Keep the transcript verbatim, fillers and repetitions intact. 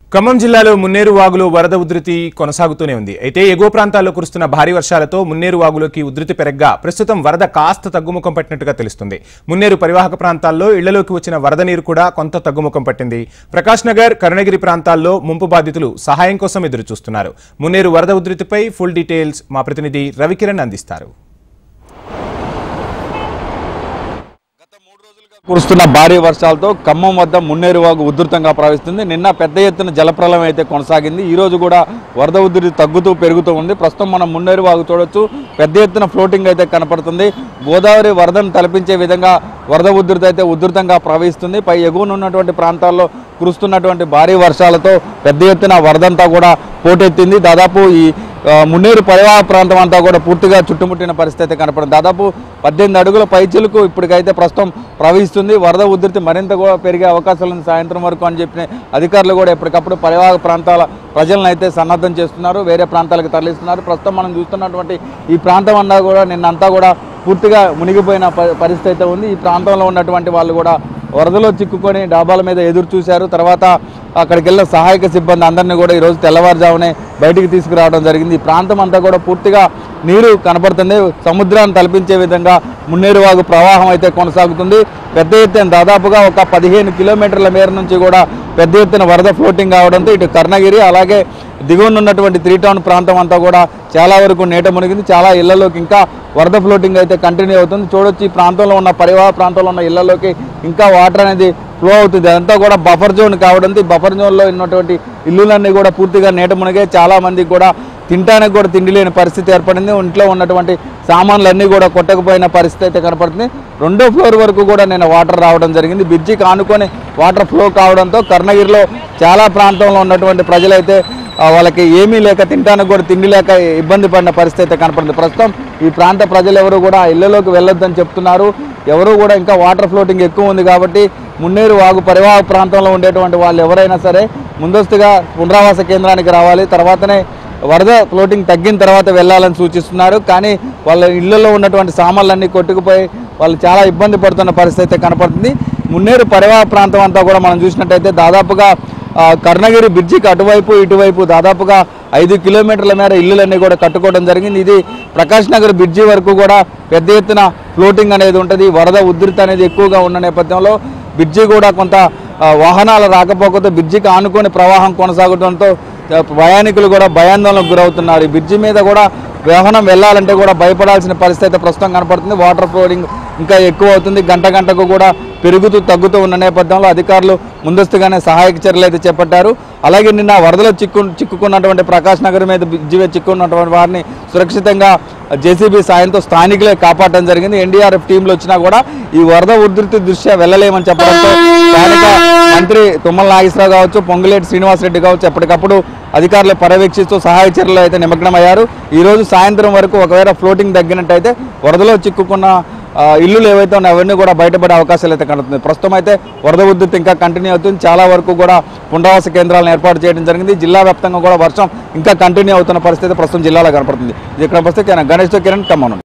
ఖమ్మం జిల్లాలో మున్నేరు వాగులో వరద ఉధృతి కొనసాగుతూనే ఉంది. అయితే ఎగువ ప్రాంతాల్లో కురుస్తున్న భారీ వర్షాలతో మున్నేరు వాగులోకి ఉధృతి పెరగ్గా ప్రస్తుతం వరద కాస్త తగ్గుముఖం పట్టినట్టుగా తెలుస్తుంది. మున్నేరు పరివాహక ప్రాంతాల్లో ఇళ్లలోకి వచ్చిన వరద నీరు కూడా కొంత తగ్గుముఖం పట్టింది. ప్రకాష్ నగర్, కరుణగిరి ప్రాంతాల్లో ముంపు బాధితులు సహాయం కోసం ఎదురు చూస్తున్నారు. మున్నేరు వరద ఉధృతిపై ఫుల్ డీటెయిల్స్ మా ప్రతినిధి రవికిరణ్ అందిస్తారు. కురుస్తున్న భారీ వర్షాలతో ఖమ్మం వద్ద మున్నేరు వాగు ఉధృతంగా ప్రవహిస్తుంది. నిన్న పెద్ద ఎత్తున జలప్రలయం అయితే కొనసాగింది. ఈ రోజు కూడా వరద ఉధృతి తగ్గుతూ పెరుగుతూ ఉంది. ప్రస్తుతం మనం మున్నేరు వాగు చూడొచ్చు, పెద్ద ఎత్తున ఫ్లోటింగ్ అయితే కనపడుతుంది. గోదావరి వరదను తలపించే విధంగా వరద ఉధృతి అయితే ఉధృతంగా ప్రవహిస్తుంది. పై ఎగువన ఉన్నటువంటి ప్రాంతాల్లో కురుస్తున్నటువంటి భారీ వర్షాలతో పెద్ద ఎత్తున వరదంతా కూడా పోటెత్తింది. దాదాపు ఈ మున్నేరు పరివాహక ప్రాంతం అంతా కూడా పూర్తిగా చుట్టుముట్టిన పరిస్థితి కనపడింది. దాదాపు పద్దెనిమిది అడుగుల పైచిలకు ఇప్పటికైతే ప్రస్తుతం ప్రవహిస్తుంది. వరద ఉధృతి మరింత కూడా పెరిగే అవకాశాలు ఉంది సాయంత్రం వరకు అని చెప్పిన అధికారులు కూడా ఎప్పటికప్పుడు పరివాహక ప్రాంతాల ప్రజలను అయితే సన్నద్ధం చేస్తున్నారు, వేరే ప్రాంతాలకు తరలిస్తున్నారు. ప్రస్తుతం మనం చూస్తున్నటువంటి ఈ ప్రాంతం అంతా కూడా నిన్నంతా కూడా పూర్తిగా మునిగిపోయిన పరిస్థితి అయితే ఉంది. ఈ ప్రాంతంలో ఉన్నటువంటి వాళ్ళు కూడా వరదలో చిక్కుకొని డాబాల మీద ఎదురు చూశారు. తర్వాత అక్కడికి వెళ్ళిన సహాయక సిబ్బంది అందరినీ కూడా ఈరోజు తెల్లవారుజామునే బయటికి తీసుకురావడం జరిగింది. ఈ ప్రాంతం అంతా కూడా పూర్తిగా నీరు కనపడుతుంది. సముద్రాన్ని తలపించే విధంగా మున్నేరు వాగు ప్రవాహం అయితే కొనసాగుతుంది. పెద్ద ఎత్తున దాదాపుగా ఒక పదిహేను కిలోమీటర్ల మేర నుంచి కూడా పెద్ద ఎత్తున వరద ఫ్లోటింగ్ కావడంతో ఇటు కర్ణగిరి అలాగే దిగువన ఉన్నటువంటి త్రీ టౌన్ ప్రాంతం అంతా కూడా చాలా వరకు నీట మునిగింది. చాలా ఇళ్లలోకి ఇంకా వరద ఫ్లోటింగ్ అయితే కంటిన్యూ అవుతుంది. చూడొచ్చు, ఈ ప్రాంతంలో ఉన్న పరివాహక ప్రాంతంలో ఉన్న ఇళ్లలోకి ఇంకా వాటర్ అనేది ఫ్లో అవుతుంది. అదంతా కూడా బఫర్ జోన్ కావడంతో ఈ బఫర్ జోన్లో ఉన్నటువంటి ఇల్లులన్నీ కూడా పూర్తిగా నీట మునిగే. చాలా మందికి కూడా తినడానికి కూడా తిండి లేని పరిస్థితి ఏర్పడింది. ఇంట్లో ఉన్నటువంటి సామాన్లన్నీ కూడా కొట్టకపోయిన పరిస్థితి అయితే కనపడుతుంది. రెండో ఫ్లోర్ వరకు కూడా నేను వాటర్ రావడం జరిగింది. బ్రిడ్జికి ఆనుకొని వాటర్ ఫ్లో కావడంతో కర్ణగిరిలో చాలా ప్రాంతంలో ఉన్నటువంటి ప్రజలైతే వాళ్ళకి ఏమీ లేక తినడానికి కూడా తిండి లేక ఇబ్బంది పడిన పరిస్థితి అయితే కనపడుతుంది. ప్రస్తుతం ఈ ప్రాంత ప్రజలు ఎవరు కూడా ఇళ్లలోకి వెళ్ళొద్దని చెప్తున్నారు. ఎవరు కూడా ఇంకా వాటర్ ఫ్లోటింగ్ ఎక్కువ ఉంది కాబట్టి మున్నేరు వాగు పరివాహక ప్రాంతంలో ఉండేటువంటి వాళ్ళు ఎవరైనా సరే ముందస్తుగా పునరావాస కేంద్రానికి రావాలి. తర్వాతనే వరద ఫ్లోటింగ్ తగ్గిన తర్వాత వెళ్ళాలని సూచిస్తున్నారు. కానీ వాళ్ళ ఇళ్లలో ఉన్నటువంటి సామాన్లన్నీ కొట్టుకుపోయి వాళ్ళు చాలా ఇబ్బంది పడుతున్న పరిస్థితి అయితే కనపడుతుంది. మున్నేరు పరివాహక ప్రాంతం అంతా కూడా మనం చూసినట్టయితే దాదాపుగా కర్ణగిరి బ్రిడ్జికి అటువైపు ఇటువైపు దాదాపుగా ఐదు కిలోమీటర్ల మేర ఇల్లులన్నీ కూడా కట్టుకోవడం జరిగింది. ఇది ప్రకాష్ నగర్ బ్రిడ్జి వరకు కూడా పెద్ద ఎత్తున ఫ్లోటింగ్ అనేది ఉంటుంది. వరద ఉధృతి అనేది ఎక్కువగా ఉన్న నేపథ్యంలో బ్రిడ్జి కూడా కొంత వాహనాల రాకపోకతో బ్రిడ్జికి ఆనుకొని ప్రవాహం కొనసాగడంతో ప్రయాణికులు కూడా భయాందోళనకు గురవుతున్నారు. ఈ బ్రిడ్జి మీద కూడా వాహనం వెళ్ళాలంటే కూడా భయపడాల్సిన పరిస్థితి ప్రస్తుతం కనపడుతుంది. వాటర్ ఫ్లోటింగ్ ఇంకా ఎక్కువ అవుతుంది. గంట గంటకు కూడా పెరుగుతూ తగ్గుతూ ఉన్న నేపథ్యంలో అధికారులు ముందస్తుగానే సహాయక చర్యలు అయితే చేపట్టారు. అలాగే నిన్న వరదలో చిక్కు చిక్కుకున్నటువంటి ప్రకాష్ నగర్ మీద బ్రిడ్జి చిక్కున్నటువంటి వారిని సురక్షితంగా జేసీబీ సాయంతో స్థానికులే కాపాడడం జరిగింది. ఎన్డీఆర్ఎఫ్ టీంలు వచ్చినా కూడా ఈ వరద ఉధృతి దృష్ట్యా వెళ్ళలేమని చెప్పడంతో స్థానిక మంత్రి తుమ్మల నాగేశ్వరరావు కావచ్చు, పొంగులేటి శ్రీనివాసరెడ్డి కావచ్చు ఎప్పటికప్పుడు అధికారులు పర్యవేక్షిస్తూ సహాయ చర్యలు అయితే నిమగ్నమయ్యారు. ఈరోజు సాయంత్రం వరకు ఒకవేళ ఫ్లోటింగ్ తగ్గినట్టయితే వరదలో చిక్కుకున్న ఇల్లులు ఏవైతే ఉన్నాయో అవన్నీ కూడా బయటపడే అవకాశాలు అయితే కనబడుతుంది. ప్రస్తుతం అయితే వరద ఉధృతి ఇంకా కంటిన్యూ అవుతుంది. చాలా వరకు కూడా పునరావాస కేంద్రాలను ఏర్పాటు చేయడం జరిగింది. జిల్లా వ్యాప్తంగా కూడా వర్షం ఇంకా కంటిన్యూ అవుతున్న పరిస్థితి ప్రస్తుతం జిల్లాలో కనపడుతుంది. ఇది ఇక్కడ పరిస్థితి గణేష్ కిరణ్ ఖమ్మం.